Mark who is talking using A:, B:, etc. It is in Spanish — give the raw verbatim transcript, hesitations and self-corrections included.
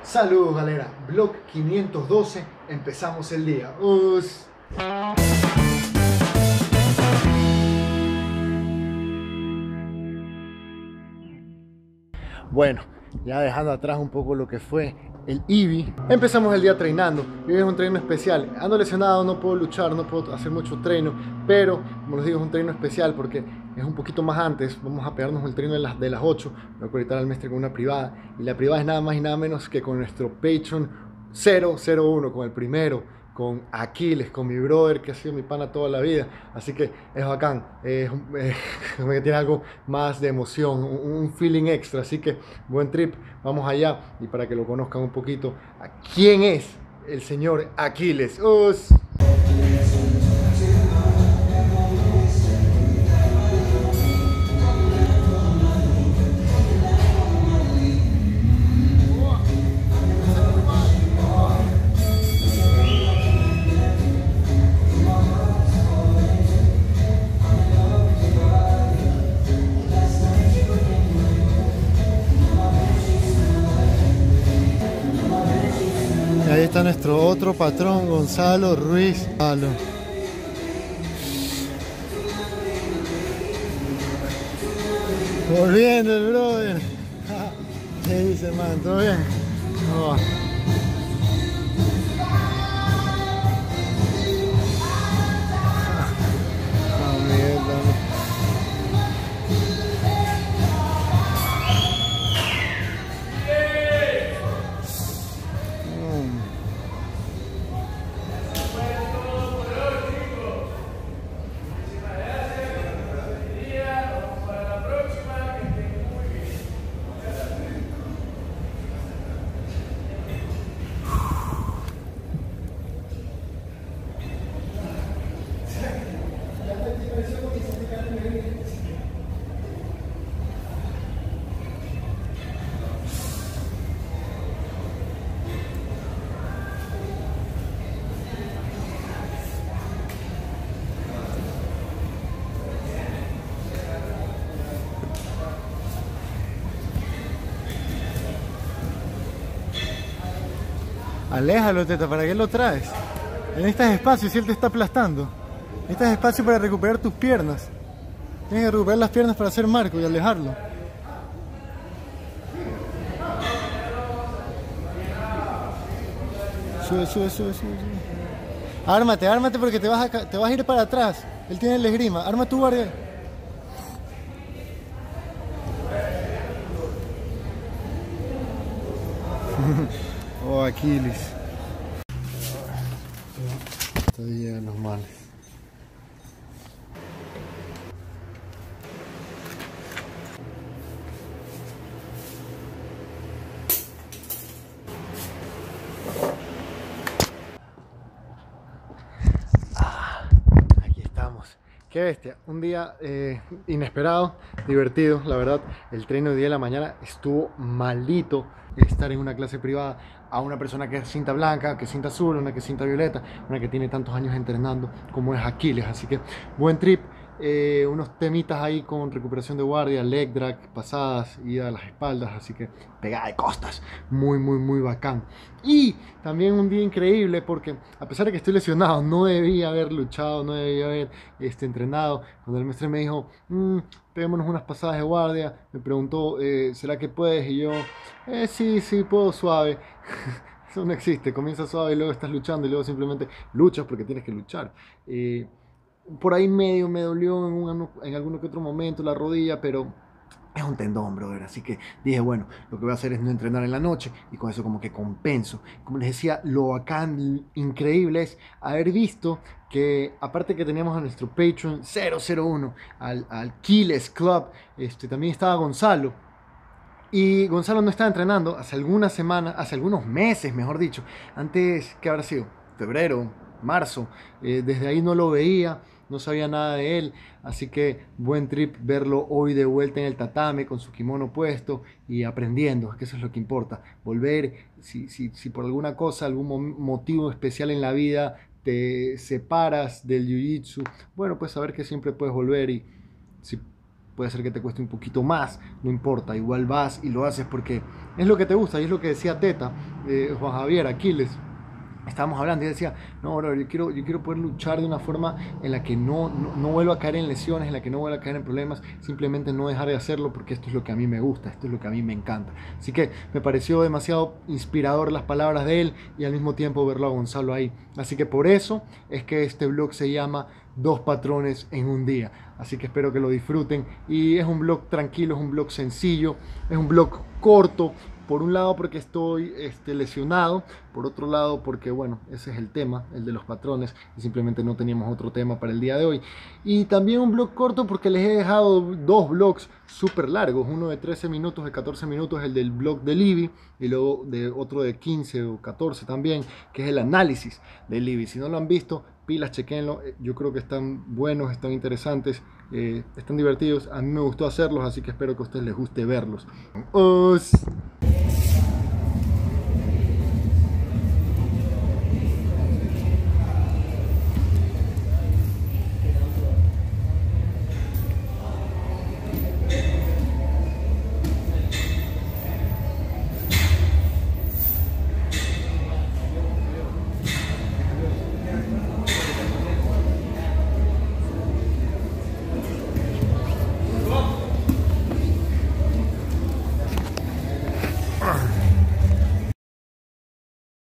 A: Saludos galera, Blog quinientos doce, empezamos el día. Us. Bueno, ya dejando atrás un poco lo que fue el I B I, empezamos el día treinando. Hoy es un treino especial. Ando lesionado, no puedo luchar, no puedo hacer mucho treino, pero como les digo, es un treino especial porque es un poquito más antes. Vamos a pegarnos el treino de las, de las ocho. Voy a conectar al mestre con una privada, y la privada es nada más y nada menos que con nuestro Patreon cero cero uno, con el primero, con Aquiles, con mi brother que ha sido mi pana toda la vida. Así que es bacán, es, eh, tiene algo más de emoción, un, un feeling extra. Así que buen trip, vamos allá. Y para que lo conozcan un poquito, ¿quién es el señor Aquiles? Us. Ahí está nuestro otro patrón, Gonzalo Ruiz. Gonzalo. Volviendo el brother. ¿Qué dice, man? ¿Todo bien? Oh. Oh, mierda. Aléjalo, teta, ¿para qué lo traes? Necesitas espacio si él te está aplastando. Necesitas espacio para recuperar tus piernas. Tienes que recuperar las piernas para hacer marco y alejarlo. Sube, sube, sube, sube, sube. Ármate, ármate porque te vas a, te vas a ir para atrás. Él tiene el esgrima. Arma tu guardia. Oh, Aquiles. Todavía de los males. Ah, aquí estamos. Qué bestia, un día eh, inesperado, divertido, la verdad. El tren hoy día de la mañana estuvo maldito. Estar en una clase privada a una persona que es cinta blanca, que es cinta azul, una que es cinta violeta, una que tiene tantos años entrenando como es Aquiles. Así que buen trip, eh, unos temitas ahí con recuperación de guardia, leg drag, pasadas, ida a las espaldas, así que pegada de costas, muy muy muy bacán. Y también un día increíble porque a pesar de que estoy lesionado, no debía haber luchado, no debía haber este, entrenado. Cuando el maestro me dijo, mmm, peguémonos unas pasadas de guardia, me preguntó, eh, ¿será que puedes? Y yo, eh, sí, sí, puedo suave. Eso no existe, comienza suave y luego estás luchando y luego simplemente luchas porque tienes que luchar. Eh, por ahí medio me dolió en, un, en alguno que otro momento la rodilla, pero es un tendón, brother. Así que dije, bueno, lo que voy a hacer es no entrenar en la noche y con eso como que compenso. Como les decía, lo bacán, increíble es haber visto que aparte que teníamos a nuestro Patreon cero cero uno, al, al Aquiles Club, este, también estaba Gonzalo. Y Gonzalo no estaba entrenando hace algunas semanas, hace algunos meses, mejor dicho. Antes, ¿qué habrá sido? Febrero, marzo. Eh, desde ahí no lo veía, no sabía nada de él. Así que buen trip verlo hoy de vuelta en el tatame con su kimono puesto y aprendiendo, que eso es lo que importa. Volver, si, si, si por alguna cosa, algún motivo especial en la vida te separas del jiu-jitsu, bueno, pues saber que siempre puedes volver y si puede ser que te cueste un poquito más, no importa, igual vas y lo haces porque es lo que te gusta y es lo que decía Teta, eh, Juan Javier, Aquiles. Estábamos hablando y decía, no, bro, yo quiero, yo quiero poder luchar de una forma en la que no, no, no vuelva a caer en lesiones, en la que no vuelva a caer en problemas, simplemente no dejar de hacerlo porque esto es lo que a mí me gusta, esto es lo que a mí me encanta. Así que me pareció demasiado inspirador las palabras de él y al mismo tiempo verlo a Gonzalo ahí. Así que por eso es que este vlog se llama Dos patrones en un día. Así que espero que lo disfruten y es un vlog tranquilo, es un vlog sencillo, es un vlog corto. Por un lado porque estoy este, lesionado, por otro lado porque, bueno, ese es el tema, el de los patrones, y simplemente no teníamos otro tema para el día de hoy. Y también un vlog corto porque les he dejado dos vlogs súper largos, uno de trece minutos, de catorce minutos, el del vlog de Libby, y luego de otro de quince o catorce también, que es el análisis de Libby. Si no lo han visto, pilas, chequenlo, yo creo que están buenos, están interesantes, eh, están divertidos, a mí me gustó hacerlos, así que espero que a ustedes les guste verlos. ¡Os!